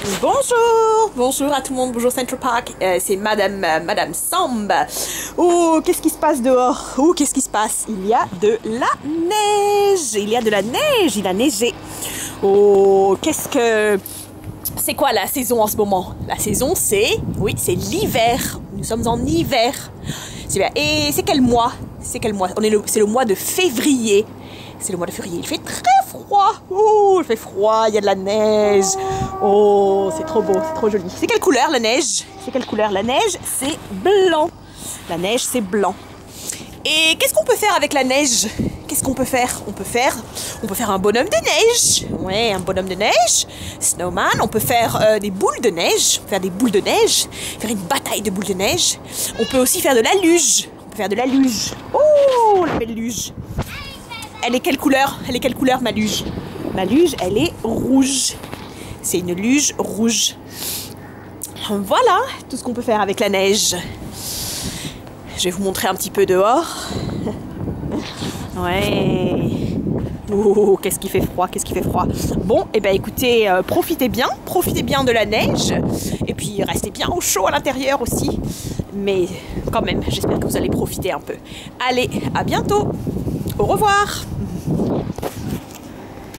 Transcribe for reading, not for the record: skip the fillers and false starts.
Bonjour à tout le monde, bonjour Central Park, c'est Madame Samb. Oh, qu'est-ce qui se passe dehors? Oh, qu'est-ce qui se passe? Il y a de la neige, il a neigé. Oh, c'est quoi la saison en ce moment? La saison c'est l'hiver, nous sommes en hiver. Et c'est quel mois? C'est le mois de février. C'est le mois de février, il fait très froid. Oh, il fait froid, il y a de la neige. Oh, c'est trop beau, c'est trop joli. C'est quelle couleur la neige? La neige, c'est blanc. La neige, c'est blanc. Et qu'est-ce qu'on peut faire avec la neige? Qu'est-ce qu'on peut faire? On peut faire un bonhomme de neige. Ouais, un bonhomme de neige. Snowman. On peut faire des boules de neige. Faire une bataille de boules de neige. On peut aussi faire de la luge. Oh, la belle luge. Elle est quelle couleur, ma luge? Ma luge, elle est rouge. C'est une luge rouge. Voilà tout ce qu'on peut faire avec la neige. Je vais vous montrer un petit peu dehors. Ouais. Oh, qu'est-ce qui fait froid. Bon, et ben écoutez, profitez bien de la neige. Et puis restez bien au chaud à l'intérieur aussi. Mais quand même, j'espère que vous allez profiter un peu. Allez, à bientôt. Au revoir.